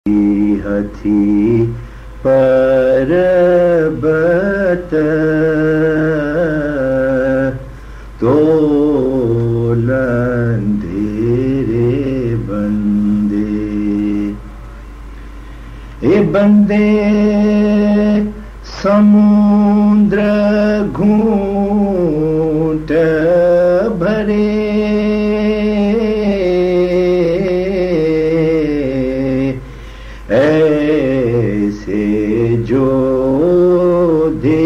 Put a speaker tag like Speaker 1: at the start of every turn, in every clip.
Speaker 1: हथी परबत तोलंधेरे बंदे ए बंदे समुद्र घूंट भरे ऐसे जो दे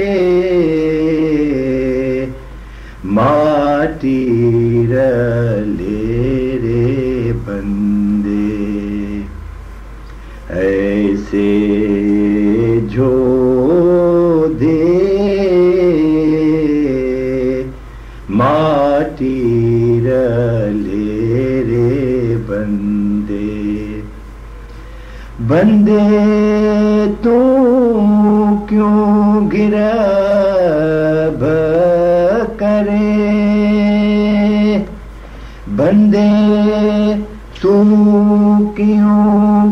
Speaker 1: माटी रले रे बंदे ऐसे जो दे माटी रले रे बंदे बंदे तू क्यों गिरब करे बंदे तू क्यों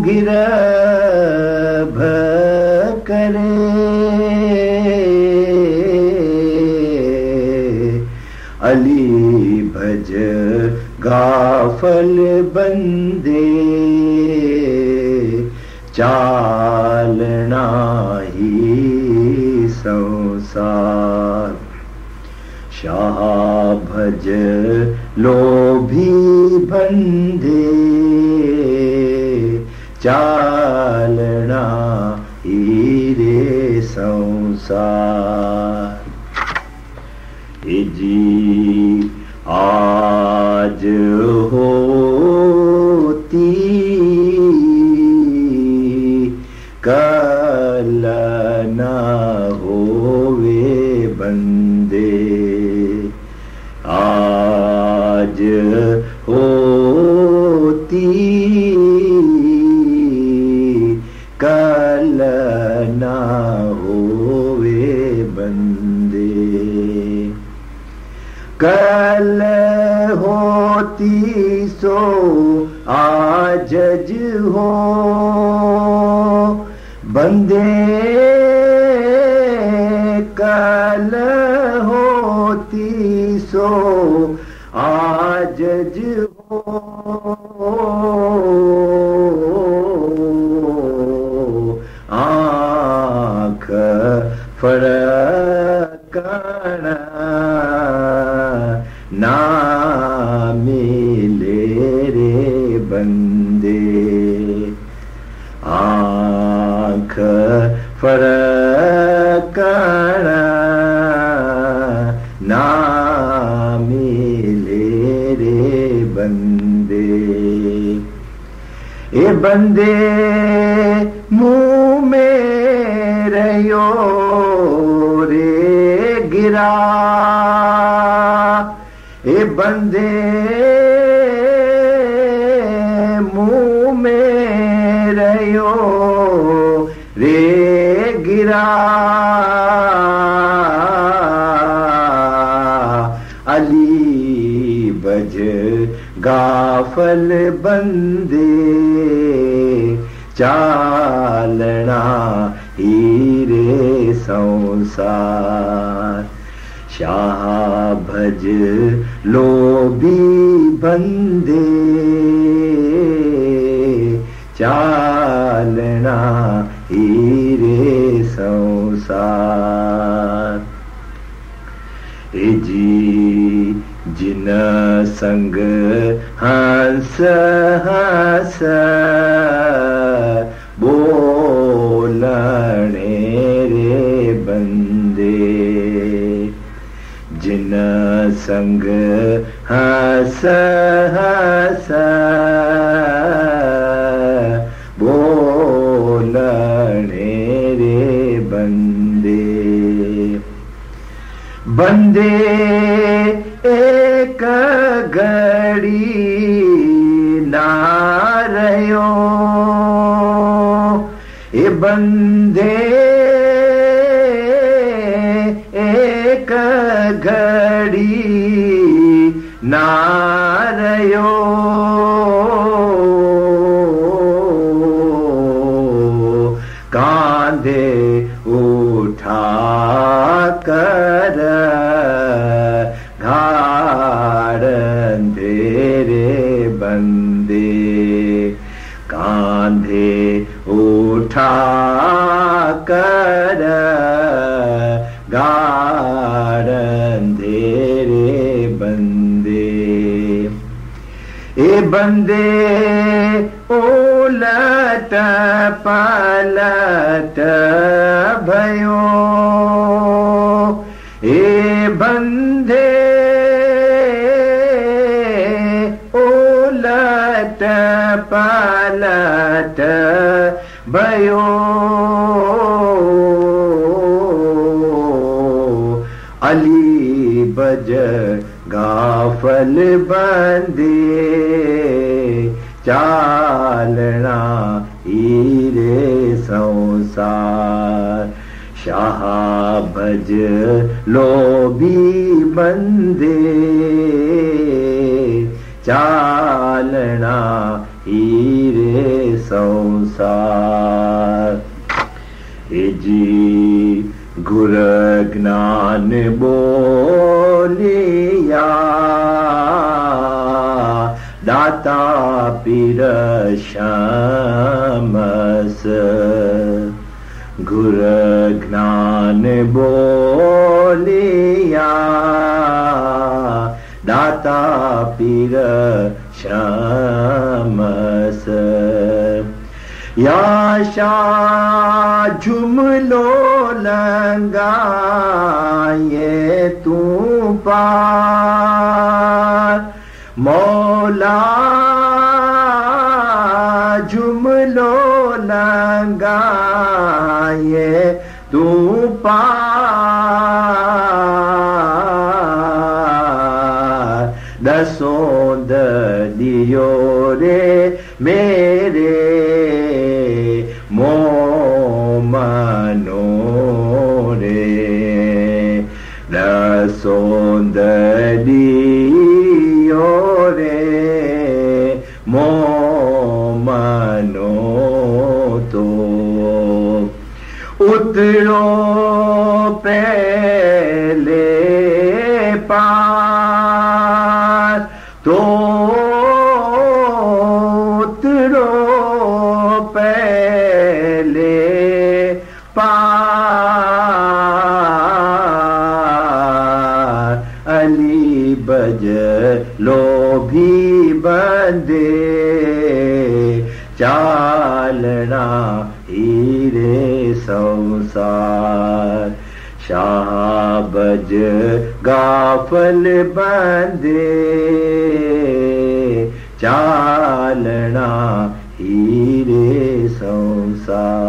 Speaker 1: गिरब करे अली भज गाफल बंदे चालना ही संसार शाह भज लोभी बंदे चालना ही रे संसार जी आज होती कल न होवे बंदे आज होती कल न होवे बंदे कल होती सो आज हो बंदे कल होती सो आज हो आँख फड़कना ना मिले रे बंदे आँख फड़कना ना मिले रे बंदे ए बंदे मुँह में रहो रे गिरा ए बंदे मुँह में रहो रे गिरा अली बज गाफल बंदे चालना हीरे संसार शाह भज लोभी बंदे चालना हीरे संसार जी जिन संग हंस हंस बोलने रे बंदे जिन संग हंस हंस बोलने रे बंदे बंदे एक घड़ी ना रहो ए बंदे एक घड़ी ना रहो कांधे उठा कर घाड़ अंधेरे बंदे, कांधे उठा कर घाड़ अंधेरे बंदे। ए बंदे उलट पलट भयो, ए बंदे उलट पलट भयो। अली बज गाफल बंदे, चालना हीरे संसार। शाह भज लोभी बंदे, चालना हीरे संसार। जी गुर ज्ञान बोलिया, दाता पीर शमस। गुर ज्ञान बोलिया, दाता पीर शमस। या शाह जुमलो लंगाए तू पार, मौला जुमलो लंगाए तू पार। दसों दियो रे मेरे मोमनो रे, दसों दियो रे मोमनो तो। उतरो पहले पार तो, उतरो पहले पार। अली बज लोभी बंदे, चालना हीरे संसार। शाह बज गाफल बंदे, चालना हीरे संसार।